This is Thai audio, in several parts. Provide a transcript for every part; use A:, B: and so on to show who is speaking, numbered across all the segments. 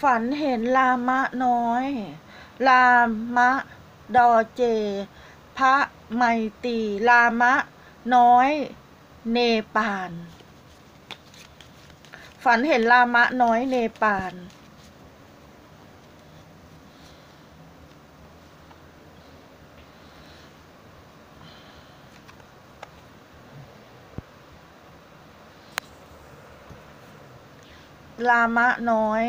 A: ฝันเห็นลามะน้อย ลามะดอเจ พระไมตรีลามะน้อยเนปาลฝันเห็นลามะน้อยเนปาลลามะน้อย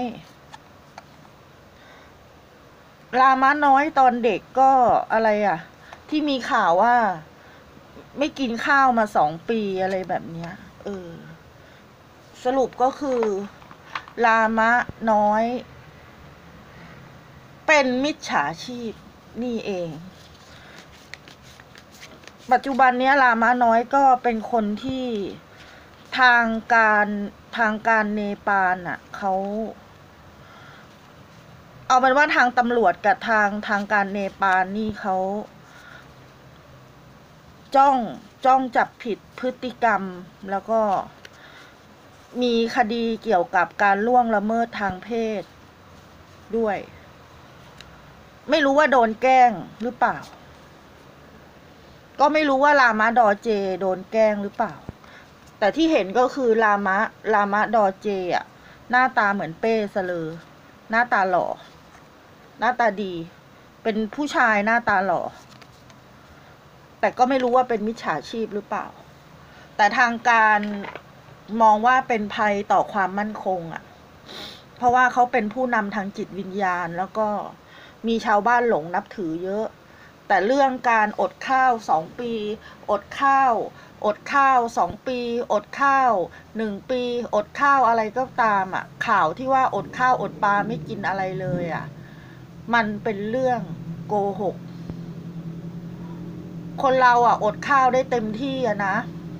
A: ตอนเด็กก็อะไรอ่ะที่มีข่าวว่าไม่กินข้าวมา2 ปีอะไรแบบเนี้ยสรุปก็คือลามะน้อยเป็นมิจฉาชีพนี่เองปัจจุบันนี้ลามะน้อยก็เป็นคนที่ทางการเนปาลน่ะเขาเอาเป็นว่าทางตำรวจกับทางการเนปาลนี่เขาจ้องจับผิดพฤติกรรมแล้วก็มีคดีเกี่ยวกับการล่วงละเมิดทางเพศด้วยไม่รู้ว่าโดนแกล้งหรือเปล่าก็ไม่รู้ว่าลามะดอเจโดนแกล้งหรือเปล่าแต่ที่เห็นก็คือลามะดอเจอ่ะหน้าตาเหมือนเป้เสลอหน้าตาหล่อหน้าตาดีเป็นผู้ชายหน้าตาหล่อแต่ก็ไม่รู้ว่าเป็นมิจฉาชีพหรือเปล่าแต่ทางการมองว่าเป็นภัยต่อความมั่นคงอ่ะเพราะว่าเขาเป็นผู้นำทางจิตวิญญาณแล้วก็มีชาวบ้านหลงนับถือเยอะแต่เรื่องการอดข้าว2 ปีอดข้าว2 ปีอดข้าว1 ปีอดข้าวอะไรก็ตามอ่ะข่าวที่ว่าอดข้าวอดปลาไม่กินอะไรเลยอ่ะมันเป็นเรื่องโกหกคนเราอ่ะอดข้าวได้เต็มที่อ่ะนะ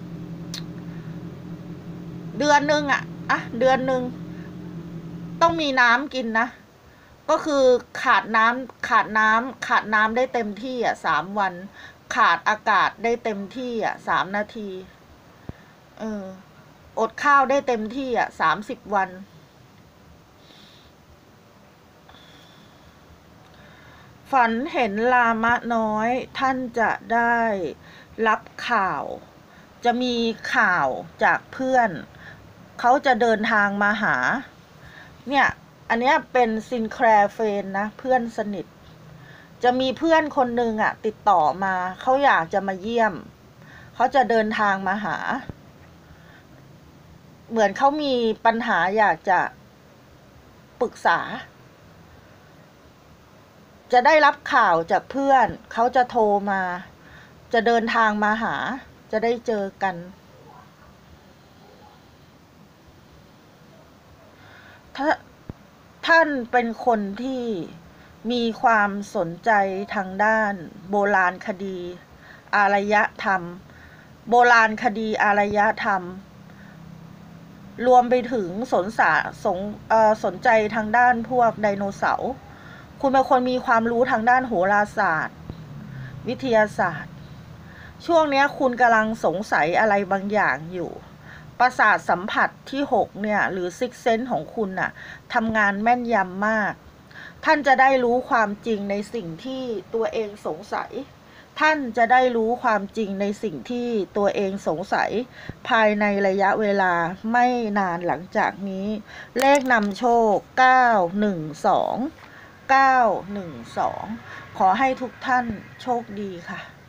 A: เดือนนึงเดือนนึงต้องมีน้ำกินนะก็คือขาดน้ำได้เต็มที่3 วันขาดอากาศได้เต็มที่3 นาทีอดข้าวได้เต็มที่30 วันฝันเห็นลามะน้อยท่านจะได้รับข่าวจะมีข่าวจากเพื่อนเขาจะเดินทางมาหาเนี่ยอันนี้เป็นซินแคลร์เฟนนะเพื่อนสนิทจะมีเพื่อนคนหนึ่งติดต่อมาเขาอยากจะมาเยี่ยมเขาจะเดินทางมาหาเหมือนเขามีปัญหาอยากจะปรึกษาจะได้รับข่าวจากเพื่อนเขาจะโทรมาจะเดินทางมาหาจะได้เจอกันท่านเป็นคนที่มีความสนใจทางด้านโบราณคดีอารยธรรมรวมไปถึงสนใจทางด้านพวกไดโนเสาร์คุณเป็นคนมีความรู้ทางด้านโหราศาสตร์วิทยาศาสตร์ช่วงนี้คุณกำลังสงสัยอะไรบางอย่างอยู่ประสาทสัมผัสที่6เนี่ยหรือซิกเซนส์ของคุณทำงานแม่นยำมากท่านจะได้รู้ความจริงในสิ่งที่ตัวเองสงสัยท่านจะได้รู้ความจริงในสิ่งที่ตัวเองสงสัยภายในระยะเวลาไม่นานหลังจากนี้เลขนำโชค912ขอให้ทุกท่านโชคดีค่ะ